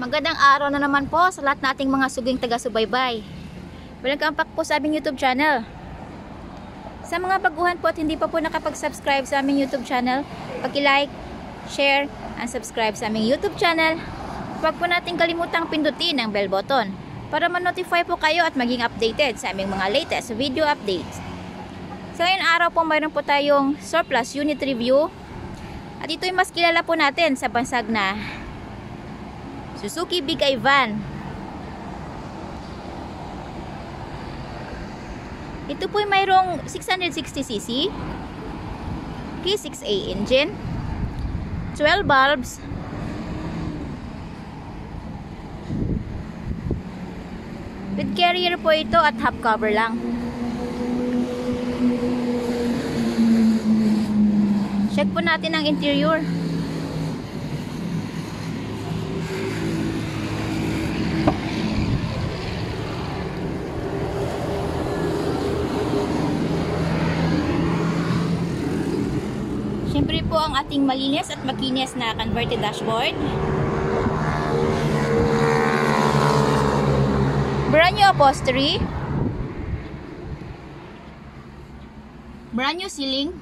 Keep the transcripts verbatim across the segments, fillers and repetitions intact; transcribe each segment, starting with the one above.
Magandang araw na naman po sa lahat nating mga suging taga-subaybay. Welcome back po sa aming YouTube channel. Sa mga baguhan po at hindi pa po nakapag-subscribe sa aming YouTube channel, paki-like, share, and subscribe sa aming YouTube channel. Huwag po nating kalimutang pindutin ang bell button para ma-notify po kayo at maging updated sa aming mga latest video updates. Sa ngayon araw po mayroon po tayong surplus unit review. At ito'y mas kilala po natin sa bansag na Suzuki Big Eye Van. Ito po ay mayroong six hundred sixty c c, K six A engine, twelve bulbs, with carrier po ito at half cover lang. Check po natin ang interior. Siyempre po ang ating malinis at makinis na converted dashboard. Brand new upholstery. Brand new ceiling.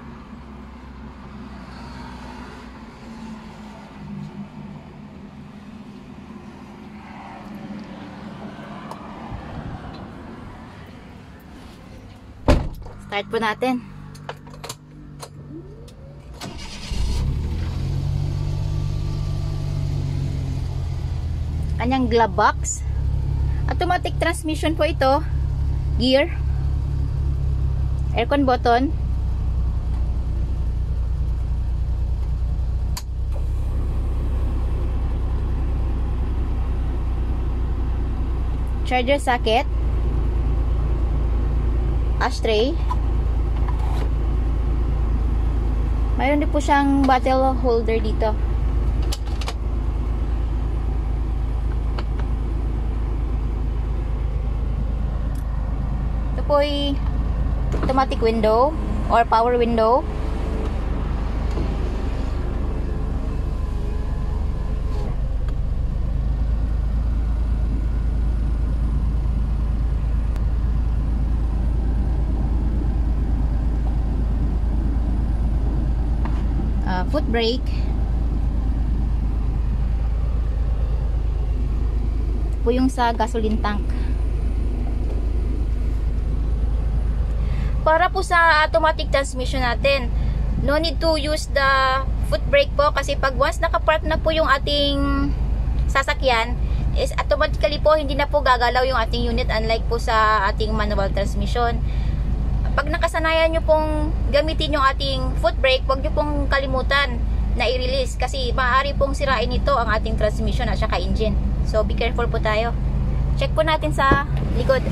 Start po natin. Kanyang glove box. Automatic transmission po ito. Gear. Aircon button. Charger socket. Ashtray. Mayroon din po siyang bottle holder dito. Ito po ay automatic window or power window. Uh, foot brake. Ito po yung sa gasoline tank. Para po sa automatic transmission natin, no need to use the foot brake po kasi pag once nakapark na po yung ating sasakyan, is automatically po hindi na po gagalaw yung ating unit unlike po sa ating manual transmission. Pag nakasanayan nyo pong gamitin yung ating foot brake, huwag nyo pong kalimutan na i-release kasi maaari pong sirain ito ang ating transmission at saka engine. So be careful po tayo. Check po natin sa likod.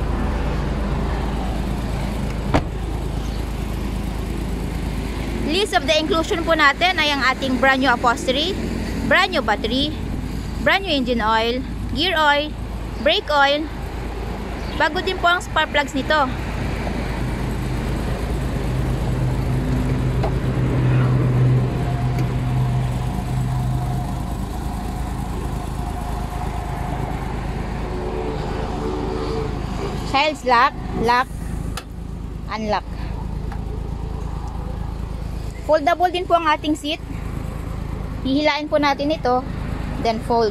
List of the inclusion po natin ay ang ating brand new upholstery, brand new battery, brand new engine oil, gear oil, brake oil. Bago din po ang spark plugs nito. Child's lock, lock, unlock. Foldable din po ang ating seat. Hihilain po natin ito, then fold.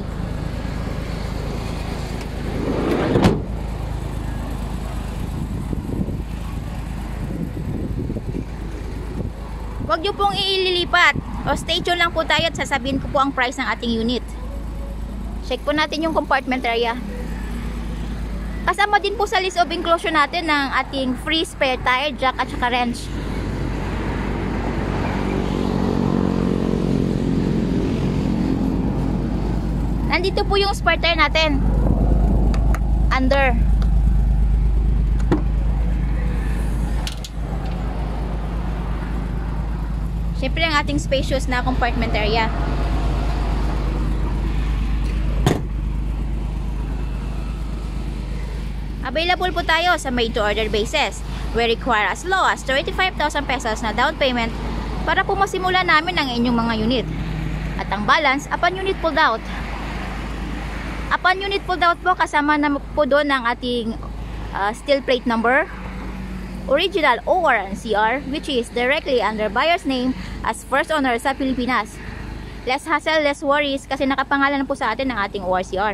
Huwag nyo pong iililipat. O stay tuned lang po tayo at sasabihin ko po ang price ng ating unit. Check po natin yung compartment area. Kasama din po sa list of inclusion natin ng ating free spare tire, jack at saka wrench. Nandito po yung spare tire natin. Under. Siyempre ang ating spacious na compartment area. Available po tayo sa made to order basis. We require as low as thirty-five thousand pesos na down payment para po masimula namin ang inyong mga unit. At ang balance upon unit pulled out. Upon unit pulled out po, kasama na po doon ang ating uh, steel plate number, original O R and C R, which is directly under buyer's name as first owner sa Pilipinas. Less hassle, less worries, kasi nakapangalan na po sa atin ang ating O R C R.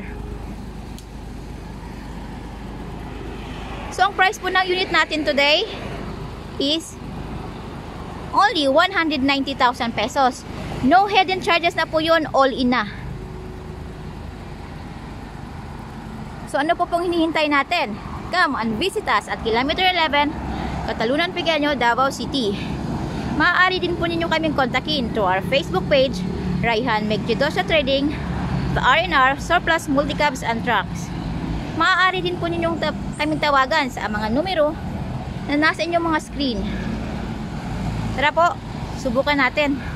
So ang price po ng unit natin today is only one hundred ninety thousand pesos. No hidden charges na po yun, all in na. So ano po pong hinihintay natin? Come and visit us at Kilometer eleven, Catalunan Pequeño, Davao City. Maaari din po ninyo kaming kontakin through our Facebook page, Raihan Megjidosa Trading, the R and R Surplus Multicabs and Trucks. Maaari din po ninyong ta kaming tawagan sa mga numero na nasa inyong mga screen. Tara po, subukan natin.